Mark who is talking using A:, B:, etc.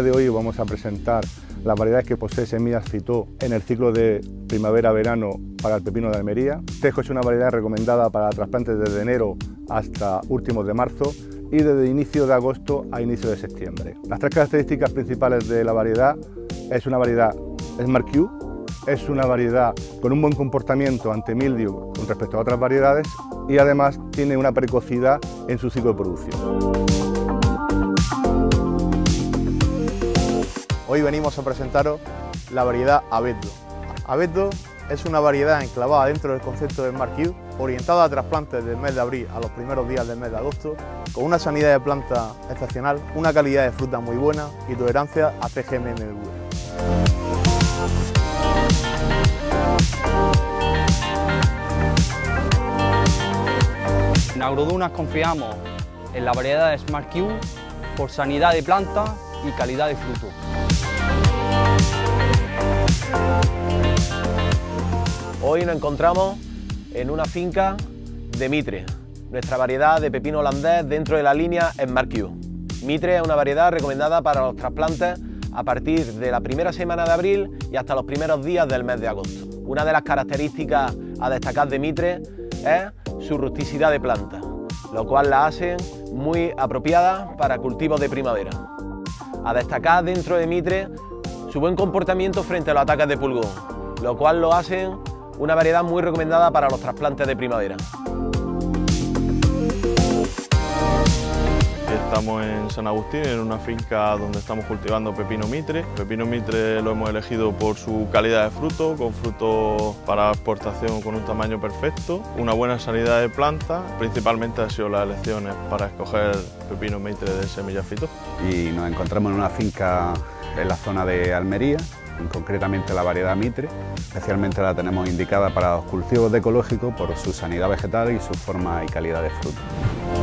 A: día de hoy vamos a presentar las variedades que posee semillas Fitó en el ciclo de primavera-verano para el pepino de Almería. Tejo es una variedad recomendada para trasplantes desde enero hasta últimos de marzo y desde inicio de agosto a inicio de septiembre. Las tres características principales de la variedad es una variedad Smart Q, es una variedad con un buen comportamiento ante mildiu con respecto a otras variedades y además tiene una precocidad en su ciclo de producción.
B: Hoy venimos a presentaros la variedad Abeto. Abeto es una variedad enclavada dentro del concepto de Smart Q, orientada a trasplantes del mes de abril a los primeros días del mes de agosto, con una sanidad de planta excepcional, una calidad de fruta muy buena y tolerancia a CGM-MV.
C: En Agrodunas confiamos en la variedad de Smart Q por sanidad de planta y calidad de fruto.
D: Hoy nos encontramos en una finca de Mitre, nuestra variedad de pepino holandés dentro de la línea Smart Q. Mitre es una variedad recomendada para los trasplantes a partir de la primera semana de abril y hasta los primeros días del mes de agosto. Una de las características a destacar de Mitre es su rusticidad de planta, lo cual la hace muy apropiada para cultivos de primavera. A destacar dentro de Mitre su buen comportamiento frente a los ataques de pulgón, lo cual lo hace una variedad muy recomendada para los trasplantes de primavera.
E: Estamos en San Agustín, en una finca donde estamos cultivando pepino Mitre. Pepino Mitre lo hemos elegido por su calidad de fruto, con frutos para exportación con un tamaño perfecto, una buena sanidad de planta. Principalmente han sido las elecciones para escoger pepino Mitre de semillas Fitó.
F: Y nos encontramos en una finca en la zona de Almería, concretamente la variedad Mitre. Especialmente la tenemos indicada para los cultivos de ecológico por su sanidad vegetal y su forma y calidad de fruto.